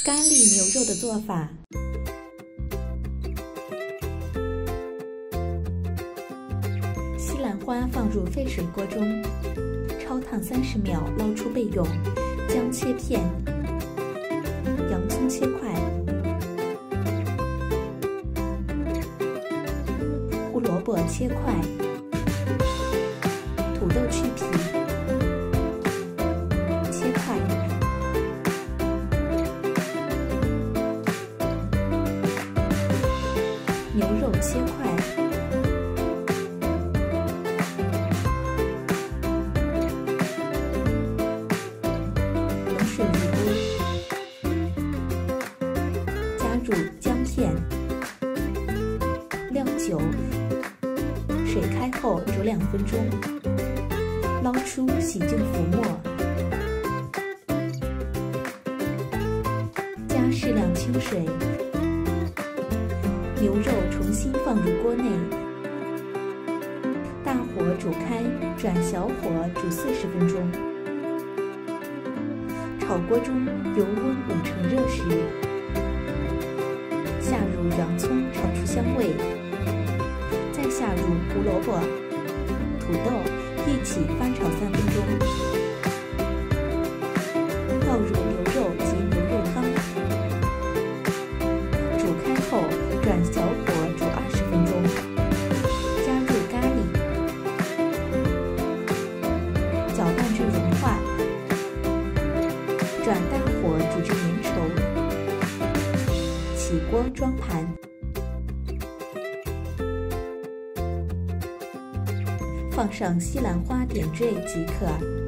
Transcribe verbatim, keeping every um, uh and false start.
咖喱牛肉的做法。西兰花放入沸水锅中，焯烫三十秒，捞出备用。姜切片，洋葱切块，胡萝卜切块，土豆去皮，切块。 牛肉切块，冷水一锅，加入姜片、料酒，水开后煮两分钟，捞出洗净浮沫，加适量清水。 牛肉重新放入锅内，大火煮开，转小火煮四十分钟。炒锅中油温五成热时，下入洋葱炒出香味，再下入胡萝卜、土豆一起翻炒三分钟，倒入牛肉及牛肉汤，煮开后。 转小火煮二十分钟，加入咖喱，搅拌至融化，转大火煮至粘稠，起锅装盘，放上西兰花点缀即可。